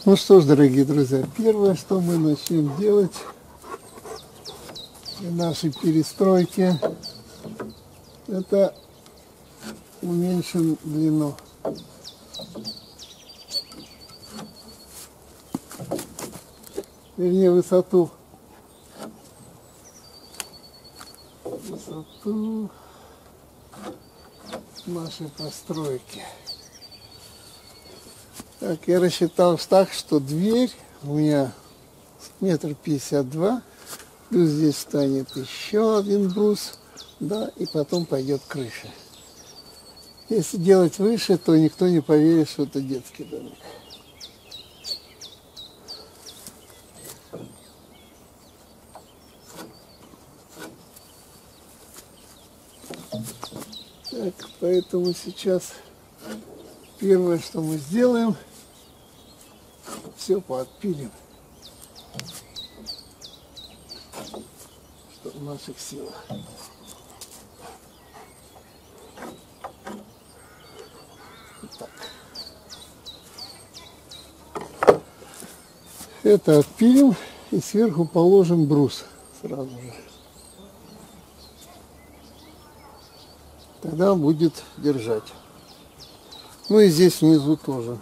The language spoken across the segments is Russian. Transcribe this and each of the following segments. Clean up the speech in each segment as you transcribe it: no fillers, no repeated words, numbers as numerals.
Ну что ж, дорогие друзья, первое, что мы начнем делать в нашей перестройке, это уменьшим длину. Вернее, высоту нашей постройки. Так, я рассчитал так, что дверь у меня 1,52 м, плюс здесь станет еще один брус, да, и потом пойдет крыша. Если делать выше, то никто не поверит, что это детский домик. Так, поэтому сейчас первое, что мы сделаем, все поотпилим, что в наших силах. Так. Это отпилим и сверху положим брус сразу же. Тогда он будет держать. Ну и здесь внизу тоже.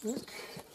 Так.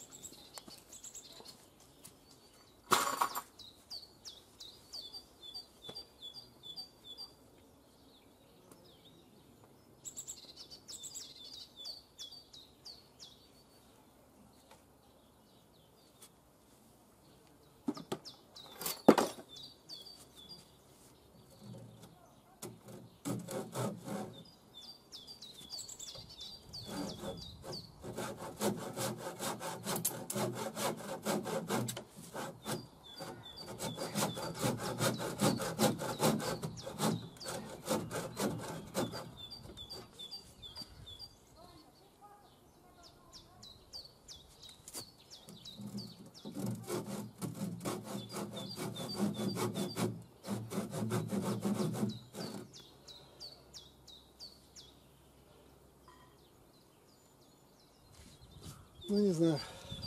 Ну, не знаю.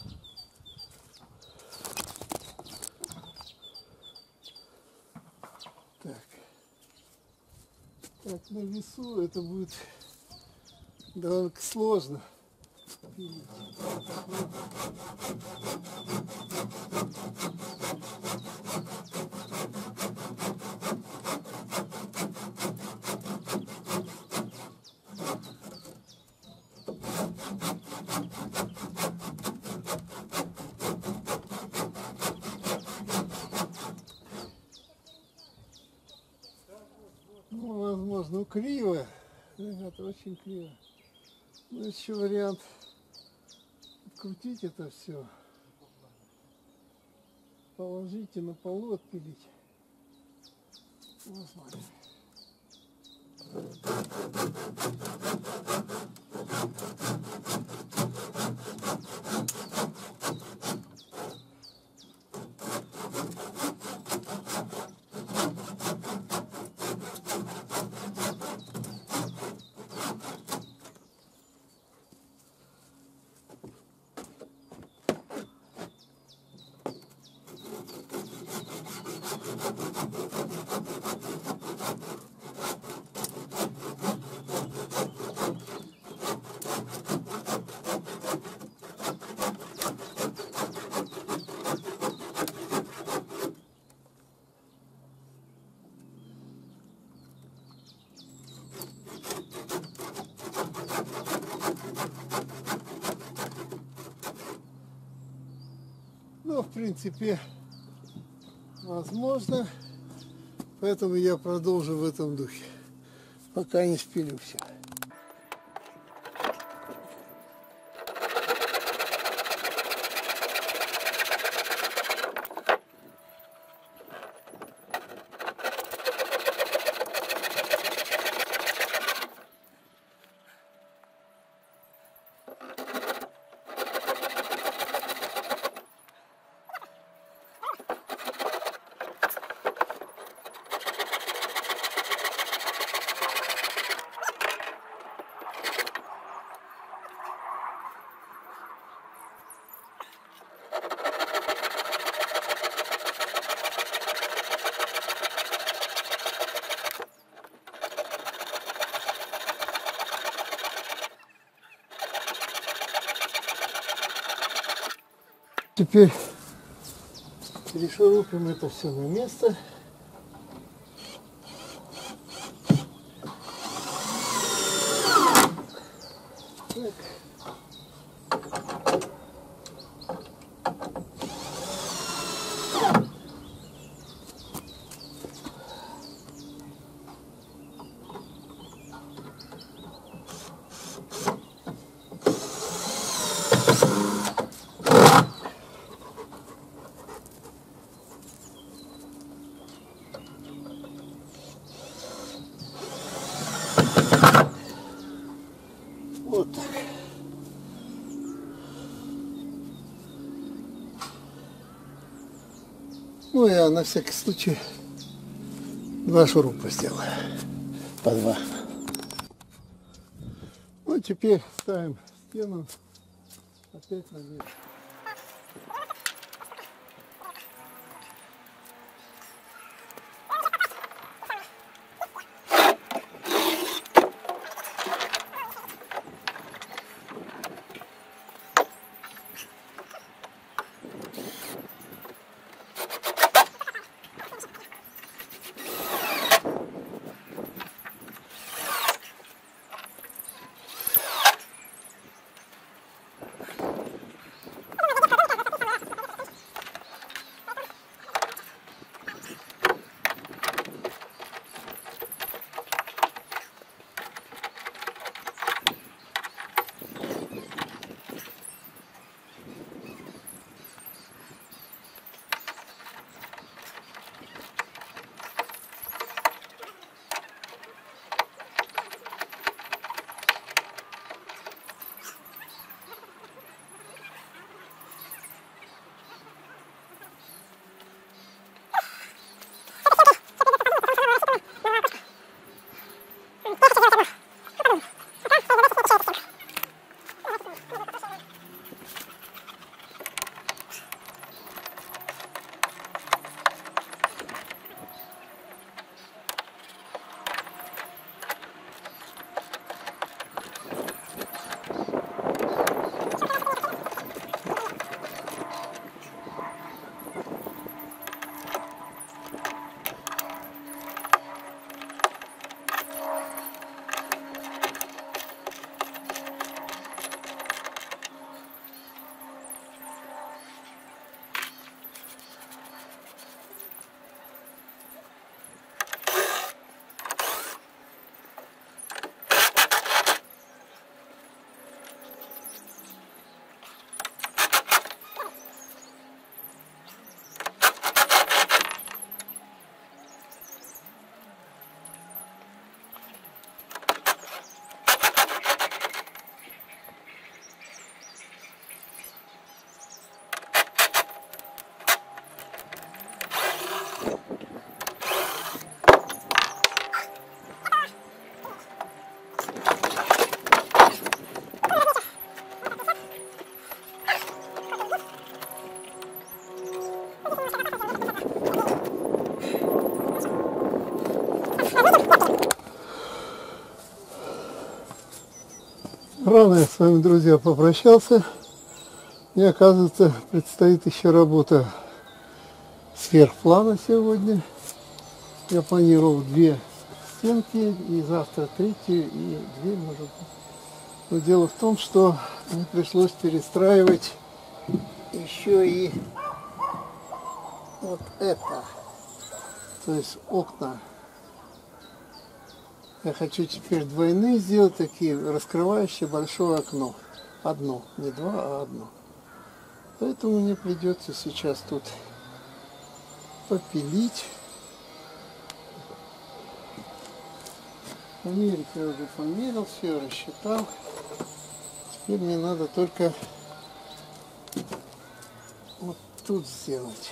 Так. Так, на весу это будет довольно сложно пилить. Ну, возможно, криво. Ребята, очень криво. Ну, еще вариант открутить это все. Положите на полу, отпилить. Возможно. Ну, в принципе, возможно. Поэтому я продолжу в этом духе, пока не спилю все. Теперь перешурупим это все на место. Так. Вот так. Ну, я на всякий случай 2 шурупа сделаю. По 2. Ну, теперь ставим стену опять на место. рано я с вами, друзья, попрощался. Мне, оказывается, предстоит еще работа сверхплана сегодня. Я планировал 2 стенки, и завтра 3-ю, и 2, может быть. Но дело в том, что мне пришлось перестраивать еще и вот это. То есть окна. Я хочу теперь двойные сделать, такие раскрывающие большое окно. Одно, не 2, а 1. Поэтому мне придется сейчас тут попилить. Померить я уже померил, все рассчитал. Теперь мне надо только вот тут сделать.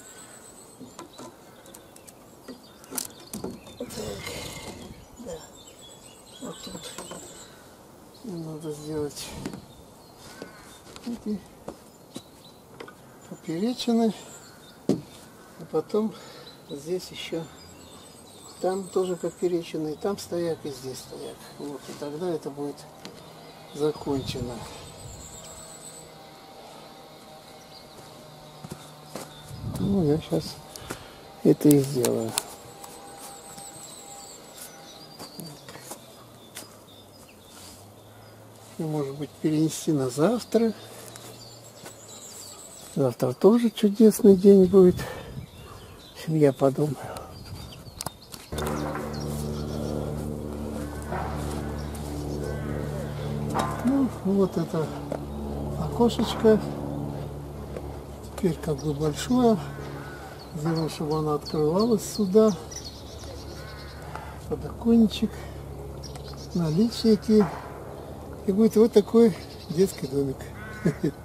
Да. Вот тут мне надо сделать эти поперечины, а потом здесь еще, там тоже поперечины, и там стояк, и здесь стояк. Вот, и тогда это будет закончено. Ну, я сейчас это и сделаю. Может быть, перенести на завтра. Завтра тоже чудесный день будет. В общем, я подумаю. Ну, вот это окошечко. Теперь как бы большое. Сделаю, чтобы она открывалась сюда. Подоконничек. Наличники. И будет вот такой детский домик.